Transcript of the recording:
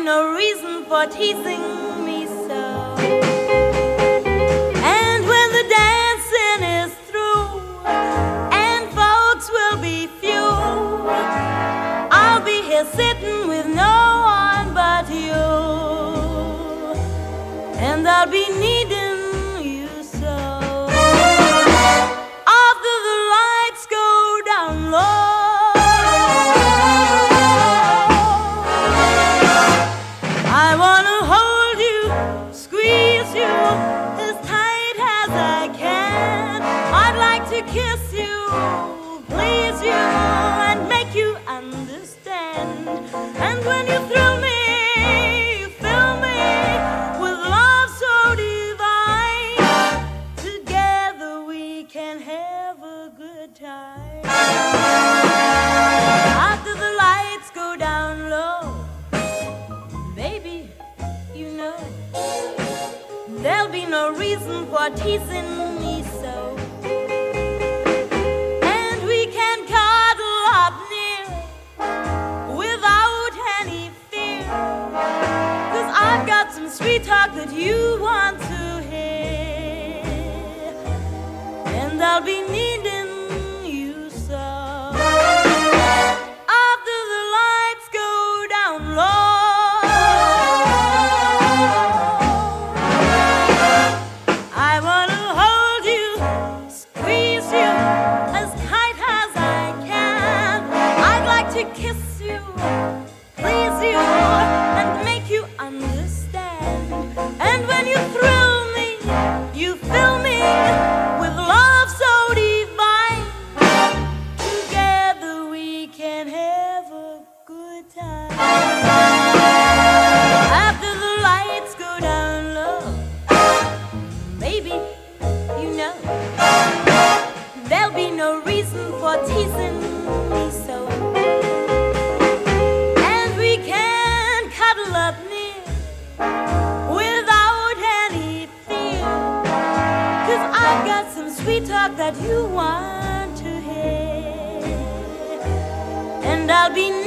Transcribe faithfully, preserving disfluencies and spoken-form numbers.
no reason for teasing me so. And when the dancing is through and folks will be few, I'll be here sitting with no one but you, and I'll be needing you so. After the lights go down low, I wanna hold you, squeeze you as tight as I can. I'd like to kiss you, please you, and make you understand. And when you thrill me, you fill me with love so divine. Together we can have a good time. After the lights go down low, baby, you know, there'll be no reason for teasing me so. And we can cuddle up near without any fear, 'cause I've got some sweet talk that you want to hear, and I'll be needing you so. After the lights go down low, I wanna hold you, squeeze you as tight as I can. I'd like to kiss you, please you, and make you understand. And when you thrill me, you fill me with love so divine. Together we can have a good time. After the lights go down low, baby, you know, there'll be no reason for teasing me so. And we can cuddle up near without any fear, 'cause I've got some sweet talk that you want to hear, and I'll be